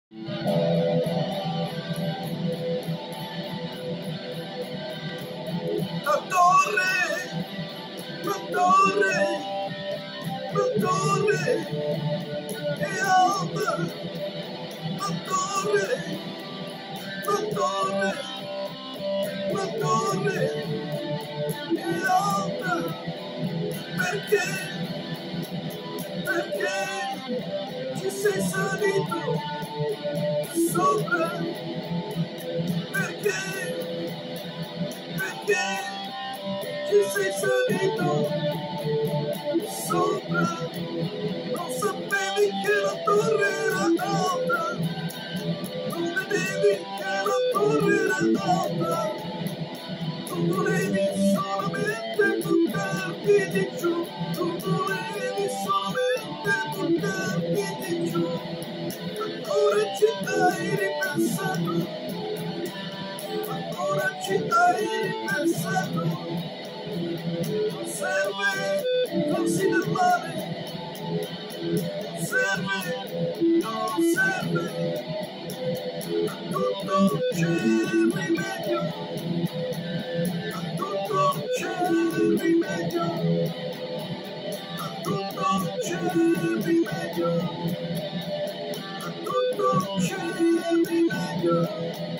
La torre è alta, la torre è alta, perché ci sei salito sopra, perché ci sei salito sopra, non sapevi che la torre era alta, non vedevi che la torre era alta, tu volevi solamente buttarti di giù, tu volevi solamente buttarti di giù, ancora ci hai ripensato, ancora ci hai ripensato. Non serve farsi del male, non serve, a tutto c'è il rimedio, a tutto c'è il rimedio, a tutto c'è il rimedio, a tutto c'è il rimedio.